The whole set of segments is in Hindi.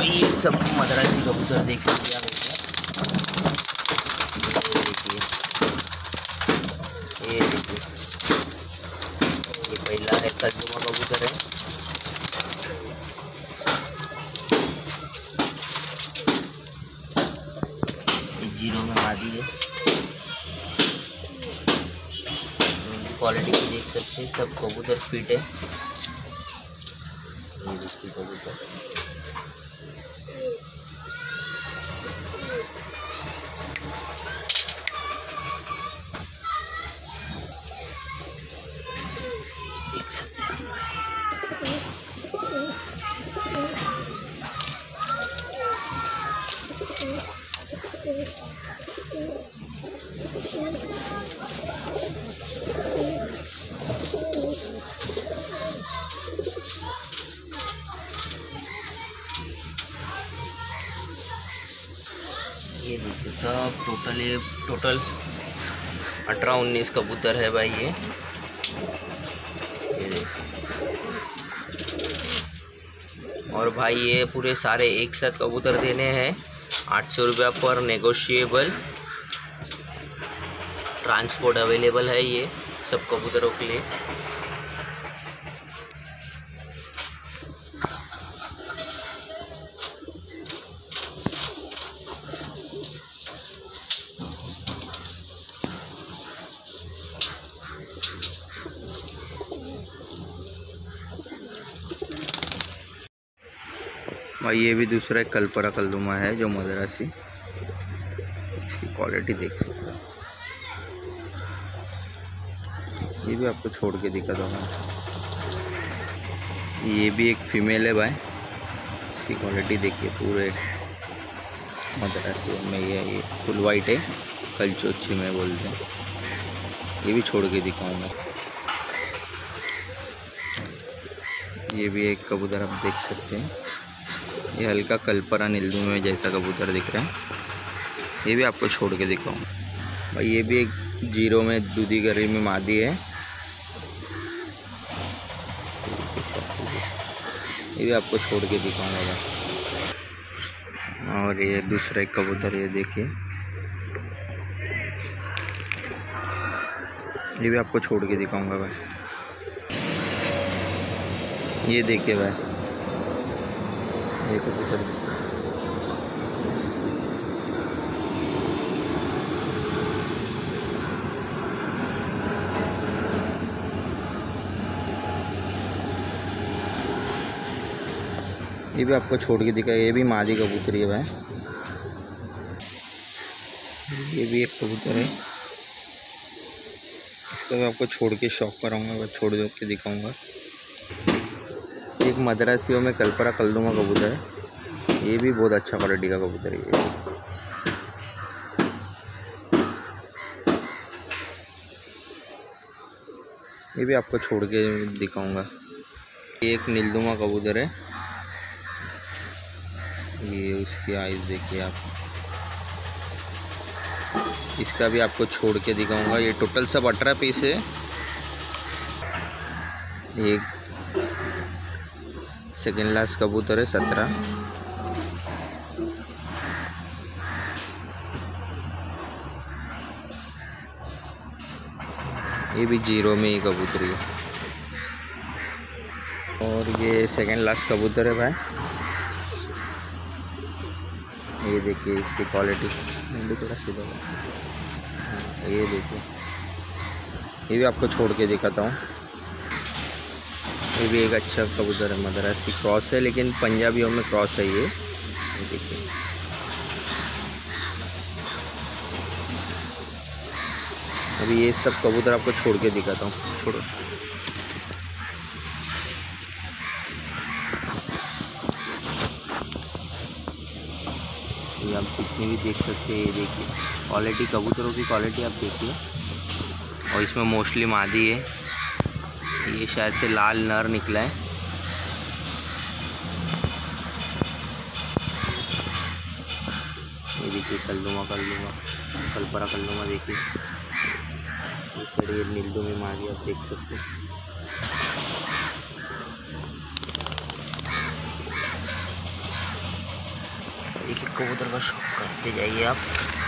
तो ये सब मद्रासी कबूतर देख लीजिए आप। ये देखिए, ये पहला है कलजुमा कबूतर है। ये जीरो में मादी है। क्वालिटी भी देख सकते हैं, सब कबूतर फिट है। ये देखिए कबूतर, देख सकते हैं। ये देखिए सब टोटल 18-19 कबूतर है भाई ये देखिए। और भाई ये पूरे सारे एक साथ कबूतर देने हैं 800 रुपया पर, नेगोशिएबल। ट्रांसपोर्ट अवेलेबल है ये सब कबूतरों के लिए। भाई ये भी दूसरा एक कलपरा कल्लुमा है जो मद्रासी, इसकी क्वालिटी देख सकते हैं। ये भी आपको छोड़ के दिखा दूँगा। ये भी एक फीमेल है भाई, इसकी क्वालिटी देखिए। पूरे मद्रासी में ये फुल वाइट है, कलचोची में बोलते हैं। ये भी छोड़ के दिखाऊंगा। ये भी एक कबूतर आप देख सकते हैं, ये हल्का कलपरा नीलदू में जैसा कबूतर दिख रहा है। ये भी आपको छोड़ के दिखाऊंगा भाई। ये भी एक जीरो में दूधी गरी में मादी है। ये भी आपको छोड़ के दिखाऊंगा भाई। और ये दूसरा एक कबूतर, ये देखिए, ये भी आपको छोड़ के दिखाऊंगा भाई। ये देखिए भाई, ये कबूतर ये भी आपको छोड़ के दिखा। ये भी मादी कबूतरी है भाई। ये भी एक कबूतर है, इसका भी आपको छोड़ के शौक कराऊंगा, छोड़ के दिखाऊंगा। एक मद्रासियों में कलपरा कल्लुमा कबूतर है, ये भी बहुत अच्छा क्वालिटी का कबूतर है। ये भी आपको छोड़ के दिखाऊंगा। ये एक नीलदुमा कबूतर है, ये उसकी आइज़ देखिए आप। इसका भी आपको छोड़ के दिखाऊंगा। ये टोटल सब 18 पीस है। एक सेकेंड लास्ट कबूतर है 17। ये भी जीरो में ही कबूतरी है। और ये सेकेंड लास्ट कबूतर है भाई। ये देखिए इसकी क्वालिटी, थोड़ा सीधा। ये देखिए, ये भी आपको छोड़ के दिखाता हूँ। ये भी एक अच्छा कबूतर है, मद्रासी क्रॉस है, लेकिन पंजाबियों में क्रॉस है ये देखिए। अभी ये सब कबूतर आपको छोड़ के दिखाता हूँ। छोड़ो, ये आप जितनी भी देख सकते हैं। ये देखिए क्वालिटी, कबूतरों की क्वालिटी आप देखिए। और इसमें मोस्टली मादी है, ये शायद से लाल नर निकला है। ये देखिए कल्लुमा कलपरा कल्लुमा देखिए। इस साइड ये नीलदू में मादी आप देख सकते हैं। एक एक कबूतर का शौक करते जाइए आप।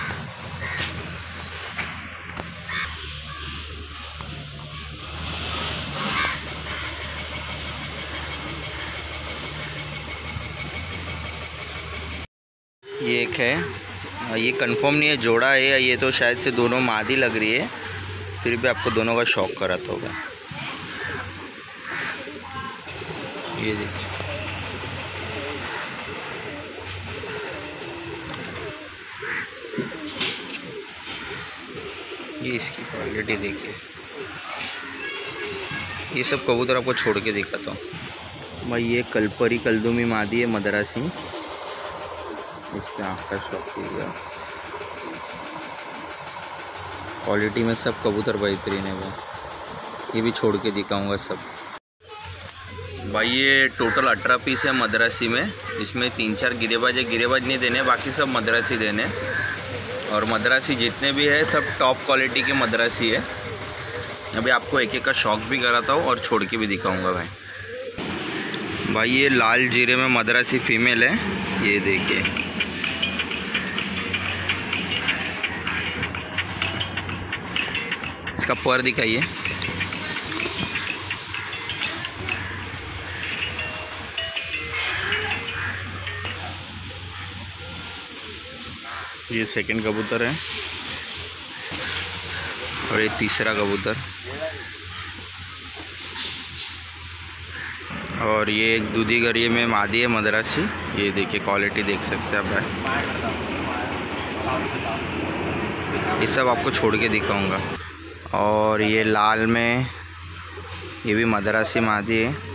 ये एक है, ये कंफर्म नहीं है जोड़ा है या ये तो शायद से दोनों मादी लग रही है, फिर भी आपको दोनों का शौक कराता होगा। ये देखिए, ये इसकी क्वालिटी देखिए। ये सब कबूतर आपको छोड़ के दिखाता हूँ भाई। ये कलपरी कलदुमी मादी है मदरासी, इसके आँख का शौक किया। क्वालिटी में सब कबूतर बेहतरीन है भाई, ये भी छोड़ के दिखाऊंगा सब भाई। ये टोटल 18 पीस है मदरासी में, इसमें 3-4 गिरेबाज है, गिरेबाज नहीं देने, बाकी सब मदरासी देने। और मदरासी जितने भी है सब टॉप क्वालिटी के मदरासी है। अभी आपको एक एक का शौक भी कराता हूँ और छोड़ के भी दिखाऊंगा भाई। ये लाल जीरे में मदरासी फीमेल है, ये देखिए। इसका पर दिखाइए। ये सेकंड कबूतर है और ये तीसरा कबूतर, और ये एक दूधी गरिए में मादी है मदरासी। ये देखिए क्वालिटी देख सकते हैं आप भाई। ये सब आपको छोड़ के दिखाऊंगा। और ये लाल में ये भी मदरासी मादी है।